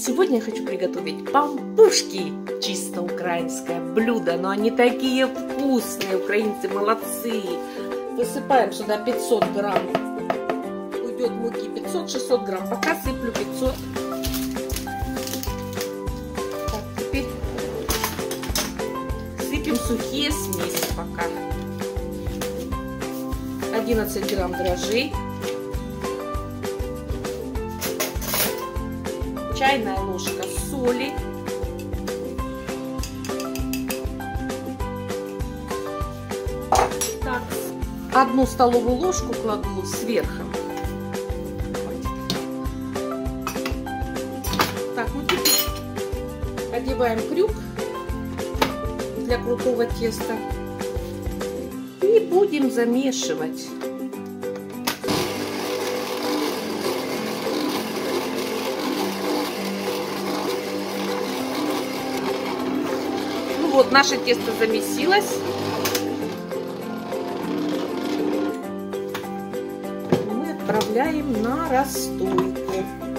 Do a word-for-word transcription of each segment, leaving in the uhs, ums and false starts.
Сегодня я хочу приготовить пампушки. Чисто украинское блюдо, но они такие вкусные. Украинцы молодцы. Высыпаем сюда пятьсот грамм. Уйдет муки пятьсот-шестьсот грамм. Пока сыплю пятьсот. Так, теперь сыпем сухие смеси пока. одиннадцать грамм дрожжей. Чайная ложка соли. Так, одну столовую ложку кладу сверху. Так, ну теперь одеваем крюк для крутого теста и будем замешивать. Вот наше тесто замесилось. Мы отправляем на расстойку.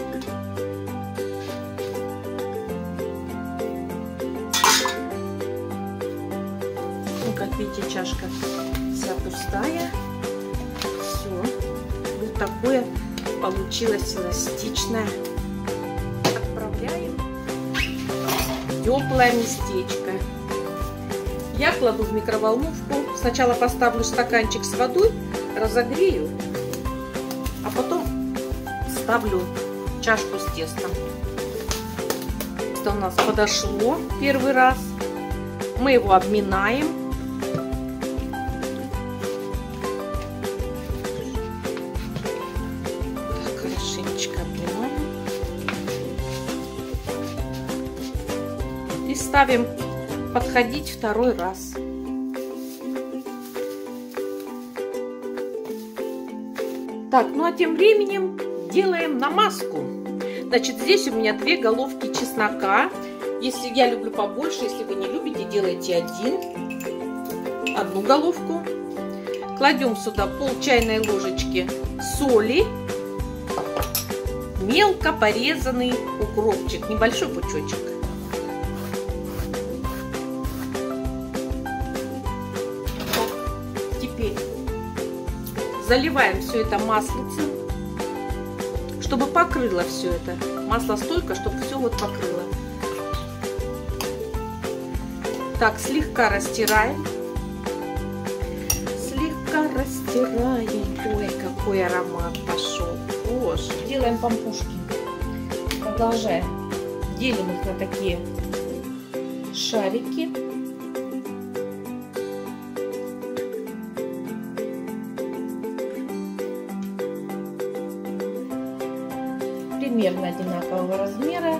Ну, как видите, чашка вся пустая. Все. Вот такое получилось эластичное. Отправляем в теплое местечко. Я кладу в микроволновку. Сначала поставлю стаканчик с водой, разогрею, а потом ставлю чашку с тестом. Это у нас подошло первый раз. Мы его обминаем. Так, хорошенечко обминаем. И ставим подходить второй раз. Так, ну а тем временем делаем намазку. Значит, здесь у меня две головки чеснока. Если я люблю побольше, если вы не любите, делайте один, одну головку. Кладем сюда пол чайной ложечки соли, мелко порезанный укропчик, небольшой пучочек. Заливаем все это маслицем, чтобы покрыло все это. Масло столько, чтобы все вот покрыло. Так, слегка растираем. Слегка растираем. Ой, какой аромат пошел. Боже. Делаем пампушки. Продолжаем. Делим их на такие шарики. Примерно одинакового размера.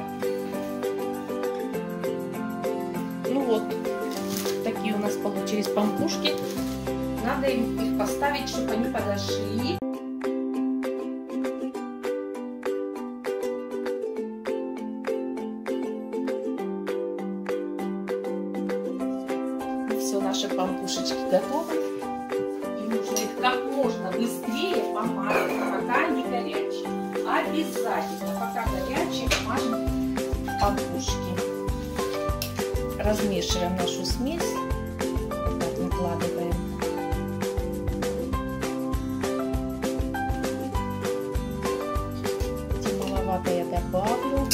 Ну вот, такие у нас получились пампушки. Надо их поставить, чтобы они подошли. Все, наши пампушечки готовы. И нужно их как можно быстрее помазать, пока они горячие. Обязательно, пока горячие, мажем пампушки. Размешиваем нашу смесь. Вот так накладываем. Маловато я добавлю.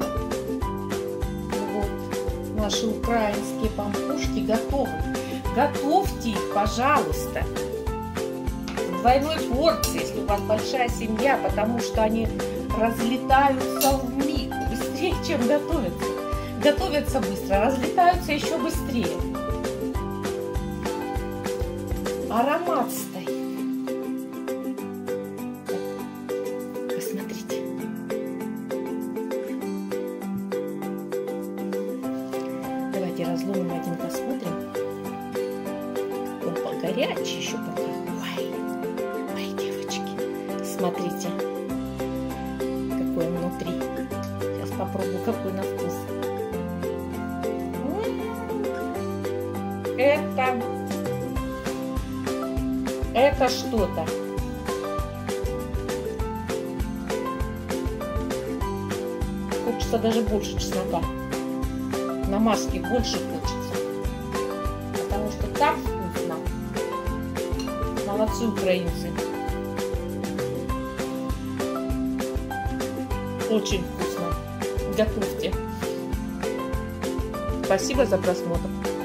Вот наши украинские пампушки готовы. Готовьте их, пожалуйста. Двойной порции, если у вас большая семья, потому что они разлетаются вмиг, быстрее, чем готовятся. Готовятся быстро, разлетаются еще быстрее. Аромат стоит. Посмотрите. Давайте разломим один, посмотрим. Он горячий еще пока. Смотрите, какой он внутри. Сейчас попробую, какой на вкус. Это, это что-то. хочется даже больше чеснока. На маске больше хочется. Потому что так вкусно. Молодцы украинцы. Очень вкусно. Готовьте. Спасибо за просмотр.